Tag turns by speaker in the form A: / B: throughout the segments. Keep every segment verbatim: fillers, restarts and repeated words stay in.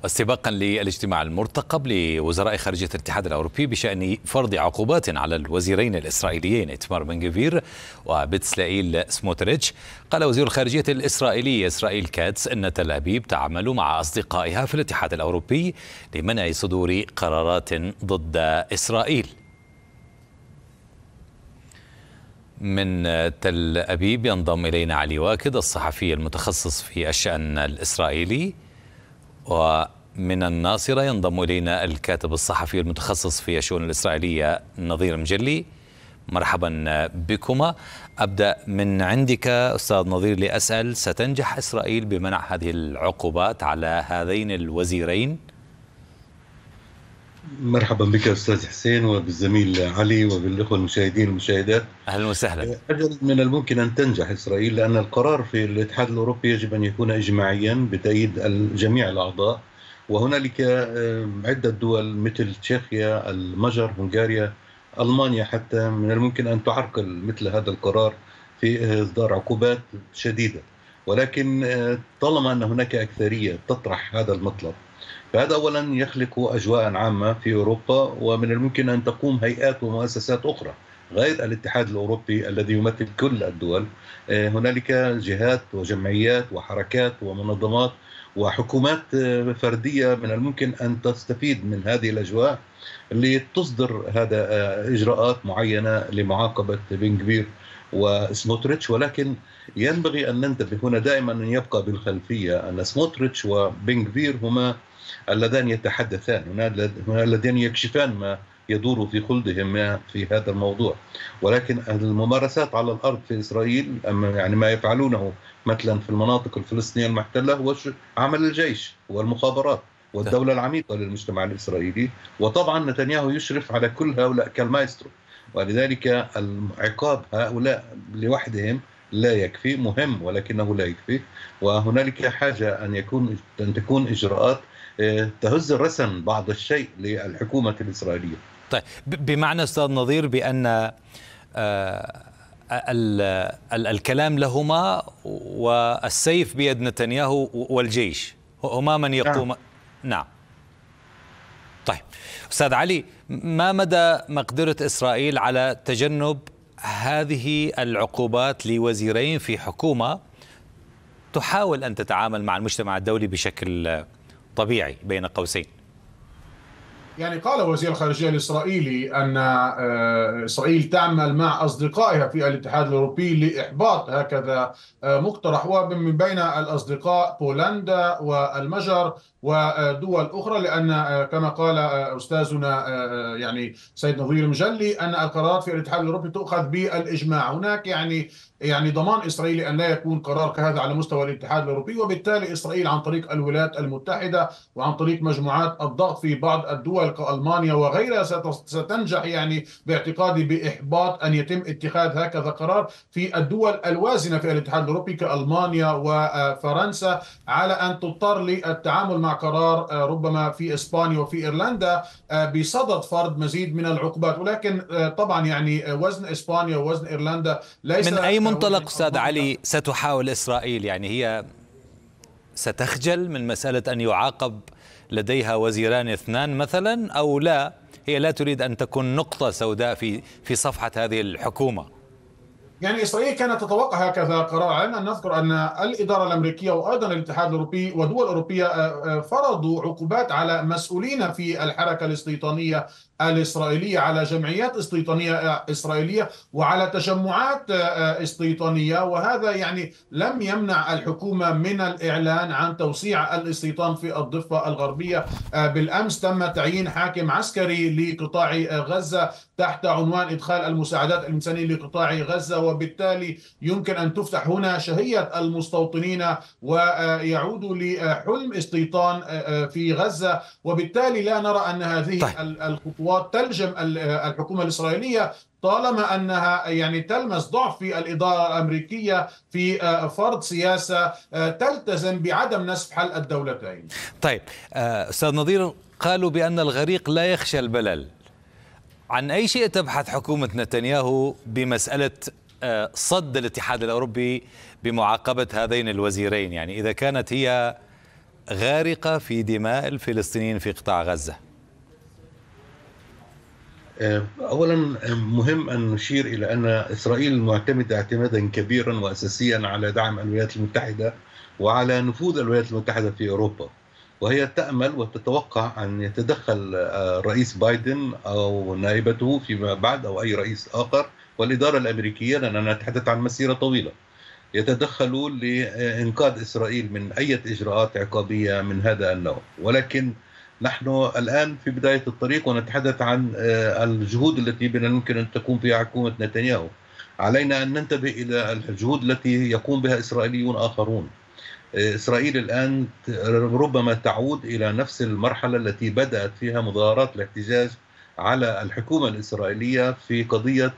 A: استباقا للاجتماع المرتقب لوزراء خارجية الاتحاد الأوروبي بشأن فرض عقوبات على الوزيرين الإسرائيليين إيتمار بن غفير وبتسلائيل سموتريتش، قال وزير الخارجية الإسرائيلي إسرائيل كاتس أن تل أبيب تعمل مع أصدقائها في الاتحاد الأوروبي لمنع صدور قرارات ضد إسرائيل. من تل أبيب ينضم إلينا علي واكد الصحفي المتخصص في الشأن الإسرائيلي، ومن الناصرة ينضم إلينا الكاتب الصحفي المتخصص في الشؤون الإسرائيلية نظير مجلي. مرحبا بكما. أبدأ من عندك أستاذ نظير لأسأل، ستنجح إسرائيل بمنع هذه العقوبات على هذين الوزيرين؟
B: مرحبا بك أستاذ حسين وبالزميل علي وبالأخوة المشاهدين والمشاهدات.
A: أهلا وسهلا.
B: أجل من الممكن أن تنجح إسرائيل، لأن القرار في الاتحاد الأوروبي يجب أن يكون إجماعيا بتأييد جميع الأعضاء، وهنالك عدة دول مثل تشيخيا، المجر، هنغاريا، ألمانيا حتى من الممكن أن تعرقل مثل هذا القرار في إصدار عقوبات شديدة، ولكن طالما أن هناك أكثرية تطرح هذا المطلب فهذا أولا يخلق أجواء عامة في أوروبا، ومن الممكن أن تقوم هيئات ومؤسسات أخرى غير الاتحاد الأوروبي الذي يمثل كل الدول. هنالك جهات وجمعيات وحركات ومنظمات وحكومات فردية من الممكن أن تستفيد من هذه الأجواء لتصدر هذا إجراءات معينة لمعاقبة بن غفير وسموتريتش. ولكن ينبغي أن ننتبه هنا دائما أن يبقى بالخلفية أن سموتريتش وبن غفير هما اللذان يتحدثان، هنا اللذان يكشفان ما يدور في خلدهم في هذا الموضوع، ولكن الممارسات على الأرض في إسرائيل يعني ما يفعلونه مثلا في المناطق الفلسطينية المحتلة هو عمل الجيش والمخابرات والدولة العميقة للمجتمع الإسرائيلي، وطبعا نتنياهو يشرف على كل هؤلاء كالمايسترو، ولذلك العقاب هؤلاء لوحدهم لا يكفي، مهم ولكنه لا يكفي، وهنالك حاجة أن يكون أن تكون إجراءات تهز الرسم بعض الشيء للحكومة الإسرائيلية.
A: طيب، بمعنى أستاذ نظير بأن الكلام لهما والسيف بيد نتنياهو والجيش هما من يقوم. نعم, نعم. طيب أستاذ علي، ما مدى مقدرة إسرائيل على تجنب هذه العقوبات لوزيرين في حكومة تحاول أن تتعامل مع المجتمع الدولي بشكل طبيعي بين قوسين؟
C: يعني قال وزير الخارجية الإسرائيلي أن إسرائيل تعمل مع أصدقائها في الاتحاد الأوروبي لإحباط هكذا مقترح، ومن بين الأصدقاء بولندا والمجر ودول أخرى، لأن كما قال أستاذنا يعني سيد نظير المجلي أن القرارات في الاتحاد الأوروبي تؤخذ بالإجماع. هناك يعني يعني ضمان إسرائيلي أن لا يكون قرار كهذا على مستوى الاتحاد الأوروبي، وبالتالي إسرائيل عن طريق الولايات المتحدة وعن طريق مجموعات الضغط في بعض الدول كألمانيا وغيرها ستنجح يعني باعتقادي بإحباط أن يتم اتخاذ هكذا قرار في الدول الوازنة في الاتحاد الأوروبي كألمانيا وفرنسا، على أن تضطر للتعامل مع قرار ربما في إسبانيا وفي إيرلندا بصدد فرض مزيد من العقوبات. ولكن طبعا يعني وزن إسبانيا ووزن إيرلندا ليس
A: من أي منطلق أستاذ علي ستحاول إسرائيل؟ يعني هي ستخجل من مسألة أن يعاقب لديها وزيران اثنان مثلا، أو لا، هي لا تريد أن تكون نقطة سوداء في في صفحة هذه الحكومة؟
C: يعني إسرائيل كانت تتوقع هكذا قرار. علينا أن نذكر أن الإدارة الأمريكية وأيضا الاتحاد الأوروبي ودول أوروبية فرضوا عقوبات على مسؤولين في الحركة الاستيطانية الإسرائيلية، على جمعيات استيطانية إسرائيلية وعلى تجمعات استيطانية، وهذا يعني لم يمنع الحكومة من الإعلان عن توسيع الاستيطان في الضفة الغربية. بالأمس تم تعيين حاكم عسكري لقطاع غزة تحت عنوان إدخال المساعدات الإنسانية لقطاع غزة، وبالتالي يمكن أن تفتح هنا شهية المستوطنين ويعودوا لحلم استيطان في غزة، وبالتالي لا نرى أن هذه طيب. الخطوات تلجم الحكومة الإسرائيلية طالما أنها يعني تلمس ضعف في الإدارة الأمريكية في فرض سياسة تلتزم بعدم نسف حل الدولتين.
A: طيب أستاذ نظير، قالوا بأن الغريق لا يخشى البلل. عن أي شيء تبحث حكومة نتنياهو بمسألة صد الاتحاد الأوروبي بمعاقبة هذين الوزيرين؟ يعني إذا كانت هي غارقة في دماء الفلسطينيين في قطاع غزة؟
B: أولا مهم أن نشير إلى أن إسرائيل معتمدة اعتمادا كبيرا وأساسيا على دعم الولايات المتحدة وعلى نفوذ الولايات المتحدة في أوروبا، وهي تأمل وتتوقع أن يتدخل الرئيس بايدن أو نائبته فيما بعد أو أي رئيس آخر والإدارة الأمريكية، لأننا نتحدث عن مسيرة طويلة، يتدخلوا لإنقاذ إسرائيل من أي إجراءات عقابية من هذا النوع. ولكن نحن الآن في بداية الطريق ونتحدث عن الجهود التي من الممكن أن تكون فيها حكومة نتنياهو. علينا أن ننتبه إلى الجهود التي يقوم بها إسرائيليون آخرون. إسرائيل الآن ربما تعود إلى نفس المرحلة التي بدأت فيها مظاهرات الاحتجاج على الحكومة الإسرائيلية في قضية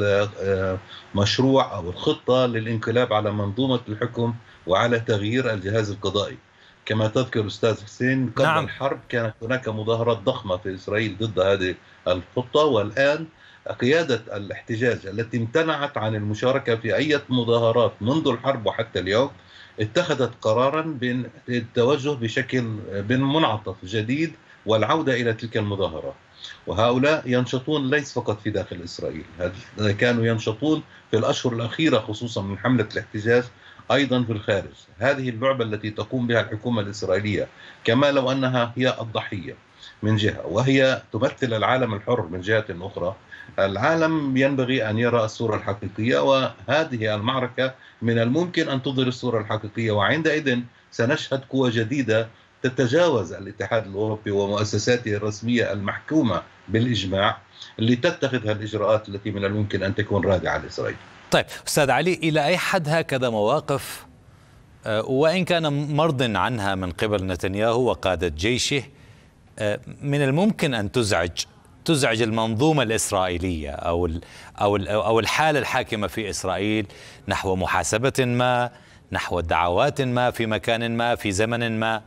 B: المشروع أو الخطة للانقلاب على منظومة الحكم وعلى تغيير الجهاز القضائي. كما تذكر أستاذ حسين، قبل نعم. الحرب كانت هناك مظاهرات ضخمة في إسرائيل ضد هذه الخطة، والآن قيادة الاحتجاج التي امتنعت عن المشاركة في أي مظاهرات منذ الحرب وحتى اليوم اتخذت قرارا بالتوجه بشكل منعطف جديد والعودة إلى تلك المظاهرات. وهؤلاء ينشطون ليس فقط في داخل إسرائيل، كانوا ينشطون في الأشهر الأخيرة خصوصا من حملة الاحتجاج أيضا في الخارج. هذه اللعبة التي تقوم بها الحكومة الإسرائيلية كما لو أنها هي الضحية من جهة وهي تمثل العالم الحر من جهة أخرى. العالم ينبغي أن يرى الصورة الحقيقية، وهذه المعركة من الممكن أن تظهر الصورة الحقيقية، وعندئذ سنشهد قوة جديدة تتجاوز الاتحاد الأوروبي ومؤسساته الرسمية المحكومة بالإجماع لتتخذ الإجراءات التي من الممكن أن تكون رادعة لإسرائيل.
A: طيب أستاذ علي، إلى أي حد هكذا مواقف وإن كان مرض عنها من قبل نتنياهو وقادة جيشه من الممكن أن تزعج تزعج المنظومة الإسرائيلية أو أو أو الحالة الحاكمة في إسرائيل نحو محاسبة ما، نحو دعوات ما في مكان ما في زمن ما؟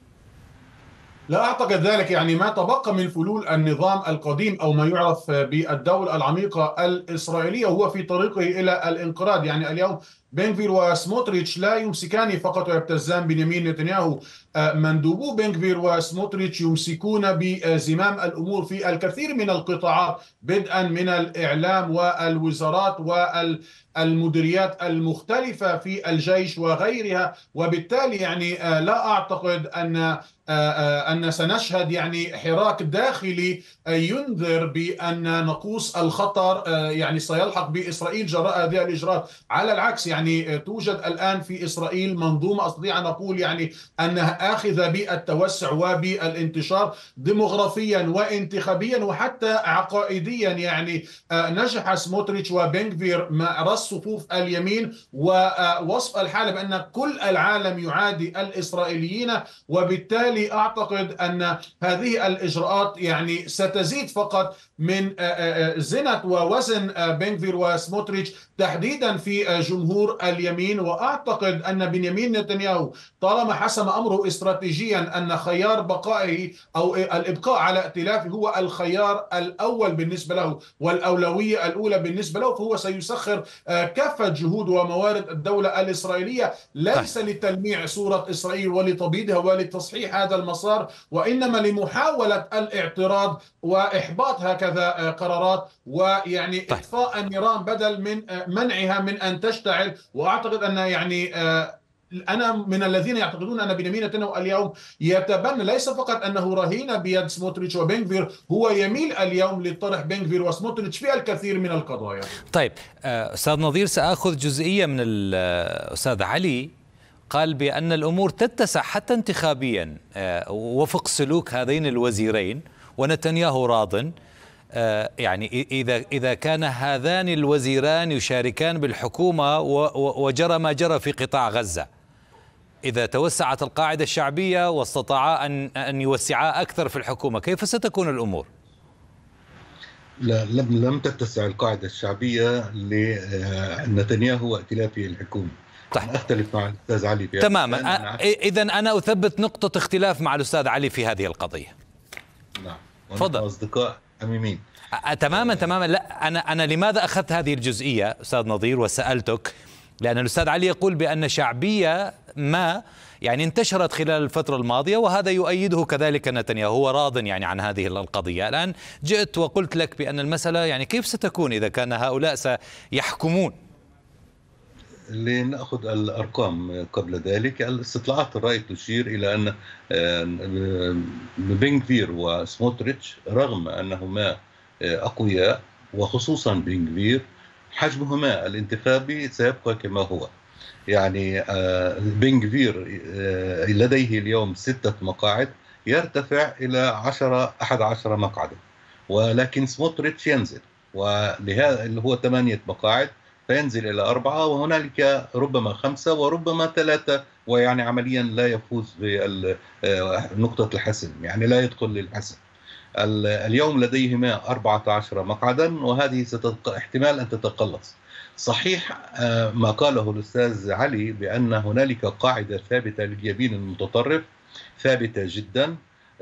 C: لا أعتقد ذلك. يعني ما تبقى من فلول النظام القديم أو ما يعرف بالدولة العميقة الإسرائيلية هو في طريقه إلى الانقراض. يعني اليوم بن غفير وسموتريتش لا يمسكان فقط ويبتزان بنيامين نتنياهو، مندوبو بن غفير وسموتريتش يمسكون بزمام الأمور في الكثير من القطاعات، بدءا من الإعلام والوزارات والمديريات المختلفة في الجيش وغيرها. وبالتالي يعني لا أعتقد أن أن سنشهد يعني حراك داخلي ينذر بأن نقوص الخطر يعني سيلحق بإسرائيل جراء هذه الإجراءات. على العكس، يعني توجد الآن في إسرائيل منظومة أستطيع أن أقول يعني أنها آخذة بالتوسع وبالانتشار ديموغرافيا وانتخابيا وحتى عقائديا. يعني نجح سموتريتش وبن غفير مع رص صفوف اليمين ووصف الحالة بأن كل العالم يعادي الإسرائيليين، وبالتالي أعتقد أن هذه الإجراءات يعني ستزيد فقط من زنة ووزن بن غفير وسموتريتش تحديدا في جمهور اليمين. وأعتقد أن بنيامين نتنياهو طالما حسم أمره استراتيجيا أن خيار بقائه أو الإبقاء على ائتلافه هو الخيار الأول بالنسبة له والأولوية الأولى بالنسبة له، فهو سيسخر كافة جهود وموارد الدولة الإسرائيلية ليس لتلميع صورة إسرائيل ولتبييضها ولتصحيح هذا المسار، وإنما لمحاولة الاعتراض وإحباط هكذا قرارات ويعني
A: طيب.
C: إطفاء النيران بدل من منعها من أن تشتعل. وأعتقد أن يعني أنا من الذين يعتقدون أن بنيامين نتنياهو اليوم يتبنى ليس فقط أنه رهين بيد سموتريتش وبن غفير، هو يميل اليوم لطرح بن غفير وسموتريتش في الكثير من القضايا.
A: طيب أستاذ نظير، سأخذ جزئية من الأستاذ علي، قال بأن الأمور تتسع حتى انتخابيا وفق سلوك هذين الوزيرين ونتنياهو راض. يعني إذا إذا كان هذان الوزيران يشاركان بالحكومة وجرى ما جرى في قطاع غزة، إذا توسعت القاعدة الشعبية واستطاعا أن أن يوسعا أكثر في الحكومة، كيف ستكون الأمور؟
B: لا، لم لم تتسع القاعدة الشعبية لنتنياهو وائتلافه الحكومي.
A: طيب.
B: أختلف مع الأستاذ علي في
A: تماما. إذا أنا أثبت نقطة اختلاف مع الأستاذ علي في هذه القضية.
B: نعم.
A: تفضل.
B: أصدقاء حميمين.
A: تماما تماما. لا، أنا أنا لماذا أخذت هذه الجزئية أستاذ نظير وسألتك؟ لأن الأستاذ علي يقول بأن شعبية ما يعني انتشرت خلال الفترة الماضية، وهذا يؤيده كذلك نتنياهو، هو راض يعني عن هذه القضية. الآن جئت وقلت لك بأن المسألة يعني كيف ستكون إذا كان هؤلاء سيحكمون؟
B: لنأخذ الأرقام قبل ذلك. الاستطلاعات الرأي تشير إلى أن بن غفير وسموتريتش رغم أنهما أقوياء، وخصوصا بن غفير، حجمهما الانتخابي سيبقى كما هو. يعني بن غفير لديه اليوم ستة مقاعد، يرتفع إلى عشرة أحد عشر مقعدا، ولكن سموتريتش ينزل، ولهذا اللي هو ثمانية مقاعد فينزل إلى أربعة، وهنالك ربما خمسة وربما ثلاثة، ويعني عمليا لا يفوز بنقطة الحسم، يعني لا يدخل للحسم. اليوم لديهما أربعة عشر مقعدا، وهذه ستتق... احتمال أن تتقلص. صحيح ما قاله الأستاذ علي بأن هنالك قاعدة ثابتة لليمين المتطرف ثابتة جدا،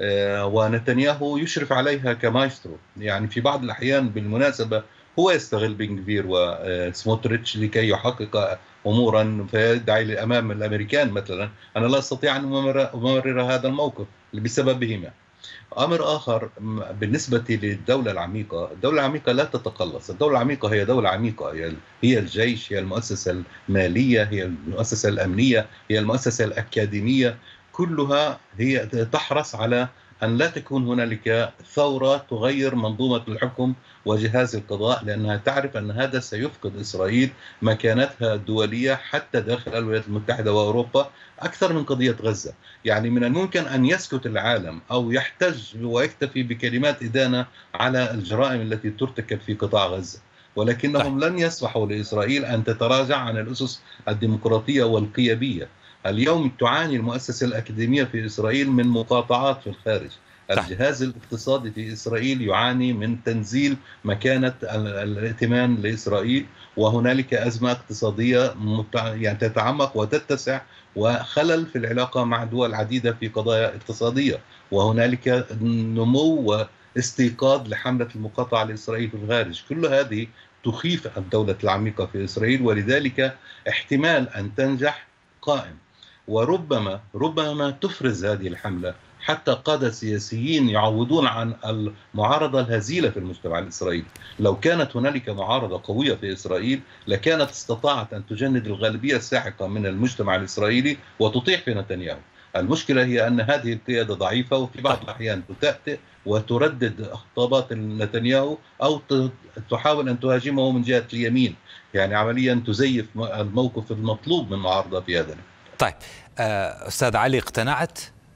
B: ونتنياهو يشرف عليها كمايسترو. يعني في بعض الأحيان بالمناسبة هو يستغل بن غفير وسموتريتش لكي يحقق أمورا، فيدعي أمام الأمريكان مثلا أنا لا أستطيع أن أمرر هذا الموقف بسببهما. أمر آخر بالنسبة للدولة العميقة، الدولة العميقة لا تتقلص. الدولة العميقة هي دولة عميقة، هي الجيش، هي المؤسسة المالية، هي المؤسسة الأمنية، هي المؤسسة الأكاديمية، كلها هي تحرص على أن لا تكون هنالك ثورة تغير منظومة الحكم وجهاز القضاء، لأنها تعرف أن هذا سيفقد إسرائيل مكانتها الدولية حتى داخل الولايات المتحدة وأوروبا أكثر من قضية غزة. يعني من الممكن أن يسكت العالم أو يحتج ويكتفي بكلمات إدانة على الجرائم التي ترتكب في قطاع غزة، ولكنهم لن يسمحوا لإسرائيل أن تتراجع عن الأسس الديمقراطية والقيمية. اليوم تعاني المؤسسة الأكاديمية في إسرائيل من مقاطعات في الخارج. الجهاز الاقتصادي في إسرائيل يعاني من تنزيل مكانة الائتمان لإسرائيل، وهنالك أزمة اقتصادية يعني تتعمق وتتسع، وخلل في العلاقة مع دول عديدة في قضايا اقتصادية، وهنالك نمو واستيقاظ لحملة المقاطعة لإسرائيل في الخارج. كل هذه تخيف الدولة العميقة في إسرائيل، ولذلك احتمال أن تنجح قائم، وربما ربما تفرز هذه الحملة حتى قادة سياسيين يعوضون عن المعارضة الهزيلة في المجتمع الإسرائيلي. لو كانت هنالك معارضة قوية في إسرائيل لكانت استطاعت أن تجند الغالبية الساحقة من المجتمع الإسرائيلي وتطيح في نتنياهو. المشكلة هي أن هذه القيادة ضعيفة، وفي بعض الأحيان تتأتئ وتردد خطابات نتنياهو أو تحاول أن تهاجمه من جهة اليمين، يعني عمليا تزيف الموقف المطلوب من المعارضة في هذا.
A: طيب أستاذ علي، اقتنعت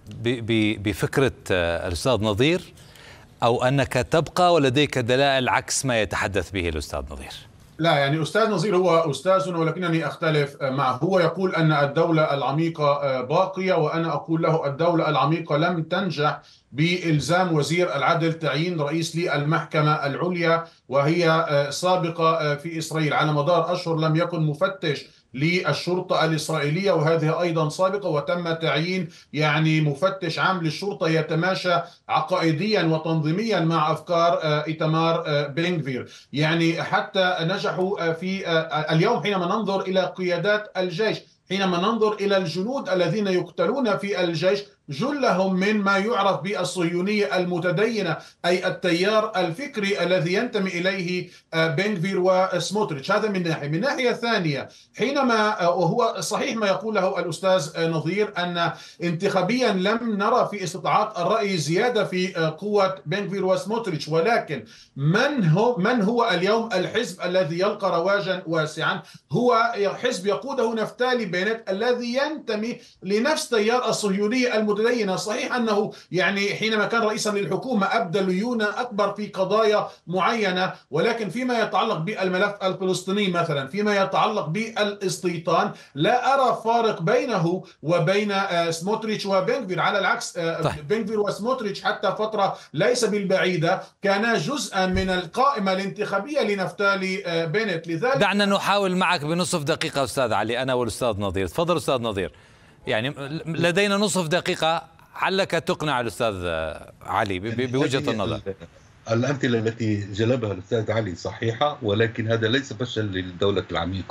A: بفكرة الأستاذ نظير أو أنك تبقى ولديك دلائل عكس ما يتحدث به الأستاذ نظير؟
C: لا، يعني أستاذ نظير هو أستاذنا ولكنني أختلف معه. هو يقول أن الدولة العميقة باقية، وأنا أقول له الدولة العميقة لم تنجح بإلزام وزير العدل تعيين رئيس للمحكمة العليا، وهي سابقة في إسرائيل. على مدار أشهر لم يكن مفتش للشرطة الإسرائيلية، وهذه أيضا سابقة، وتم تعيين يعني مفتش عام للشرطة يتماشى عقائديا وتنظيميا مع أفكار إيتمار بن غفير. يعني حتى نجحوا في اليوم حينما ننظر إلى قيادات الجيش، حينما ننظر إلى الجنود الذين يقتلون في الجيش، جلهم من ما يعرف بالصهيونية المتدينة، أي التيار الفكري الذي ينتمي إليه بن غفير وسموتريتش. هذا من ناحية. من ناحية ثانية، حينما وهو صحيح ما يقوله الأستاذ نظير أن انتخابيا لم نرى في استطلاعات الرأي زيادة في قوة بن غفير وسموتريتش، ولكن من هو من هو اليوم الحزب الذي يلقى رواجا واسعا؟ هو حزب يقوده نفتالي بنت الذي ينتمي لنفس تيار الصهيونية المتدينة. صحيح أنه يعني حينما كان رئيسا للحكومة أبدى ليونة أكبر في قضايا معينة، ولكن فيما يتعلق بالملف الفلسطيني مثلا، فيما يتعلق بالاستيطان، لا أرى فارق بينه وبين سموتريتش وبن غفير. على العكس، بن غفير وسموتريتش حتى فترة ليس بالبعيدة كانا جزءا من القائمة الانتخابية لنفتالي بنت. لذلك
A: دعنا نحاول معك بنصف دقيقة أستاذ علي، أنا والأستاذ نظير. تفضل أستاذ نظير، يعني لدينا نصف دقيقة، علك تقنع الأستاذ علي بوجهة النظر.
B: الأمثلة التي جلبها الأستاذ علي صحيحة، ولكن هذا ليس فشل للدولة العميقة.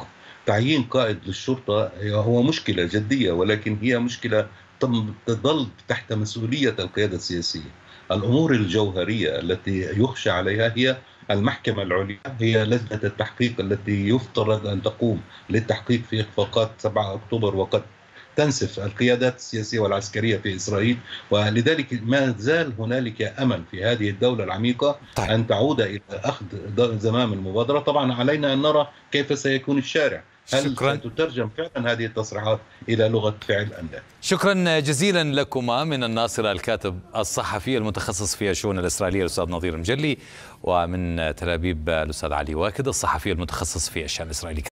B: تعيين قائد للشرطة هو مشكلة جدية، ولكن هي مشكلة تظل تحت مسؤولية القيادة السياسية. الأمور الجوهرية التي يخشى عليها هي المحكمة العليا، هي لجنة التحقيق التي يفترض أن تقوم للتحقيق في إخفاقات سبعة أكتوبر وقد تنسف القيادات السياسية والعسكرية في إسرائيل. ولذلك ما زال هنالك أمل في هذه الدولة العميقة طيب. أن تعود إلى أخذ زمام المبادرة. طبعا علينا أن نرى كيف سيكون الشارع، هل شكرا. ستترجم فعلا هذه التصريحات إلى لغة فعل أم لا؟
A: شكرا جزيلا لكما من الناصرة الكاتب الصحفي المتخصص في الشؤون الإسرائيلية الأستاذ نظير مجلي، ومن تل أبيب الأستاذ علي واكد الصحفي المتخصص في الشأن الإسرائيلي.